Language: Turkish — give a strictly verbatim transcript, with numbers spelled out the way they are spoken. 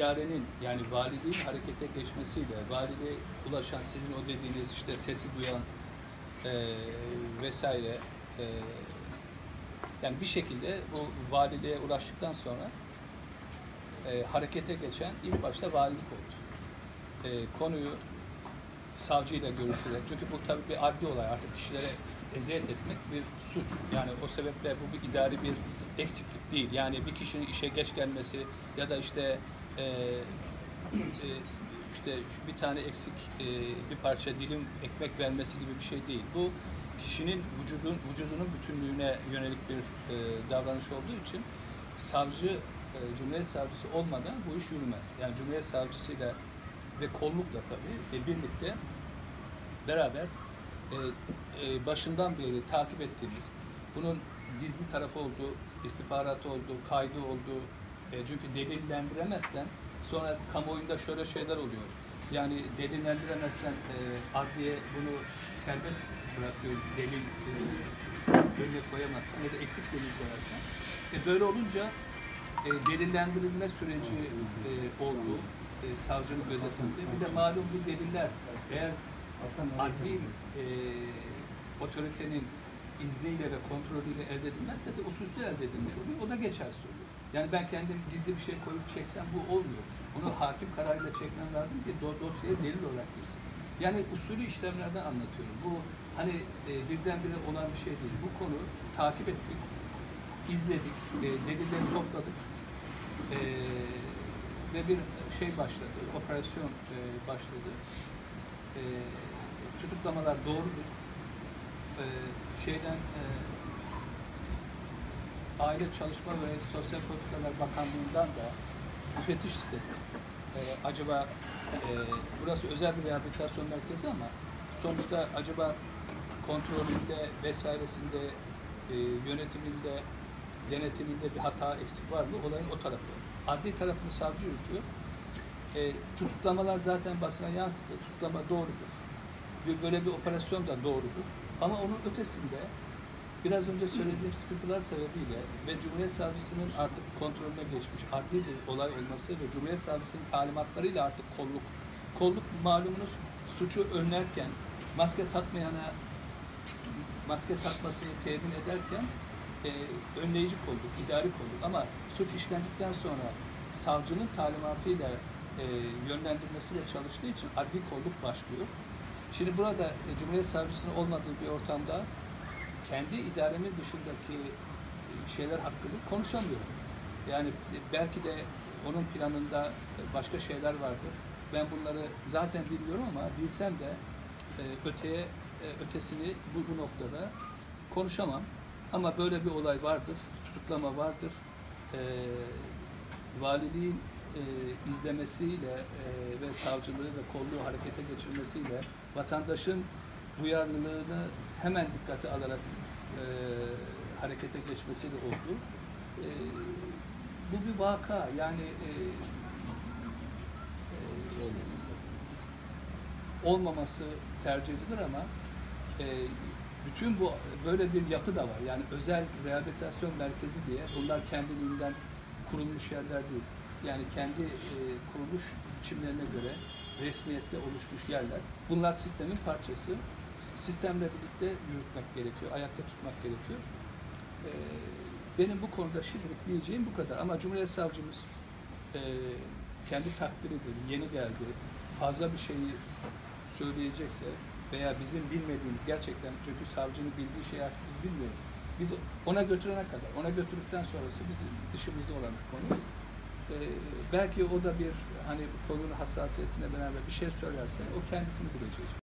idarenin yani valiliğin harekete geçmesiyle valiliğe ulaşan sizin o dediğiniz işte sesi duyan e, vesaire e, yani bir şekilde bu valiliğe ulaştıktan sonra e, harekete geçen ilk başta valilik oldu. E, konuyu savcıyla görüşerek, çünkü bu tabii bir adli olay, artık kişilere eziyet etmek bir suç. Yani o sebeple bu bir idari bir eksiklik değil. Yani bir kişinin işe geç gelmesi ya da işte e, e, işte bir tane eksik e, bir parça dilim ekmek vermesi gibi bir şey değil. Bu kişinin vücudun vücudunun bütünlüğüne yönelik bir e, davranış olduğu için savcı, e, Cumhuriyet Savcısı olmadan bu iş yürümez. Yani Cumhuriyet Savcısıyla ve kollukla tabii e, birlikte beraber e, e, başından beri takip ettiğimiz, bunun gizli tarafı olduğu, istihbaratı olduğu, kaydı olduğu, e, çünkü delillendiremezsen sonra kamuoyunda şöyle şeyler oluyor. Yani delillendiremezsen e, adliye bunu serbest bırakıyor, delil e, önüne koyamazsın ya da eksik delil koyarsan. E, böyle olunca e, delillendirilme süreci e, olduğu, e, savcının gözetiminde. Bir de malum bu deliller eğer adli e, otoritenin izniyle ve kontrolüyle elde edilmezse de usulsüz elde edilmiş oluyor. O da geçersiz oluyor. Yani ben kendim gizli bir şey koyup çeksem bu olmuyor. Onu hakim kararıyla çekmem lazım ki do dosyaya delil olarak girsin. Yani usulü işlemlerden anlatıyorum. Bu hani e, birdenbire olan bir şey değil. Bu konu takip ettik, izledik, e, delilleri topladık e, ve bir şey başladı, operasyon e, başladı. E, tutuklamalar doğrudur. E, şeyden e, Aile Çalışma ve Sosyal Politikalar Bakanlığı'ndan da müfettiş istedik. E, acaba e, burası özel bir rehabilitasyon merkezi ama sonuçta acaba kontrolünde vesairesinde e, yönetiminde, denetiminde bir hata eksik var mı? Olayın o tarafı. Adli tarafını savcı yürütüyor. E, tutuklamalar zaten basına yansıdı. Tutuklama doğrudur. Bir, böyle bir operasyon da doğrudur. Ama onun ötesinde biraz önce söylediğim sıkıntılar sebebiyle ve Cumhuriyet Savcısının artık kontrolüne geçmiş adli bir olay olması ve Cumhuriyet Savcısının talimatlarıyla artık kolluk, kolluk malumunuz suçu önlerken maske takmayana maske takmasını temin ederken e, önleyici kolluk, idari kolluk, ama suç işlendikten sonra savcının talimatıyla e, yönlendirmesiyle çalıştığı için adli kolluk başlıyor. Şimdi burada e, Cumhuriyet Savcısının olmadığı bir ortamda kendi idaremin dışındaki şeyler hakkında konuşamıyorum. Yani belki de onun planında başka şeyler vardır. Ben bunları zaten bilmiyorum ama bilsem de öteye ötesini bu, bu noktada konuşamam. Ama böyle bir olay vardır, tutuklama vardır. E, valiliğin e, izlemesiyle e, ve savcılığı ve kolluğu harekete geçirmesiyle vatandaşın duyarlılığını hemen dikkate alarak e, harekete geçmesiyle oldu. E, bu bir vaka, yani e, e, olmaması tercih edilir ama e, bütün bu böyle bir yapı da var. Yani özel rehabilitasyon merkezi diye bunlar kendiliğinden kurulmuş yerler değil. Yani kendi e, kuruluş biçimlerine göre resmiyette oluşmuş yerler. Bunlar sistemin parçası. Sistemle birlikte yürütmek gerekiyor, ayakta tutmak gerekiyor. Ee, benim bu konuda şimdilik diyeceğim bu kadar. Ama Cumhuriyet Savcımız e, kendi takdiridir, yeni geldi, fazla bir şeyi söyleyecekse veya bizim bilmediğimiz gerçekten, çünkü savcının bildiği şeyi artık biz bilmiyoruz. Biz ona götürene kadar, ona götürdükten sonrası bizim dışımızda olan bir konu. Ee, belki o da bir hani konunun hassasiyetine beraber bir şey söylerse o kendisini bilecek.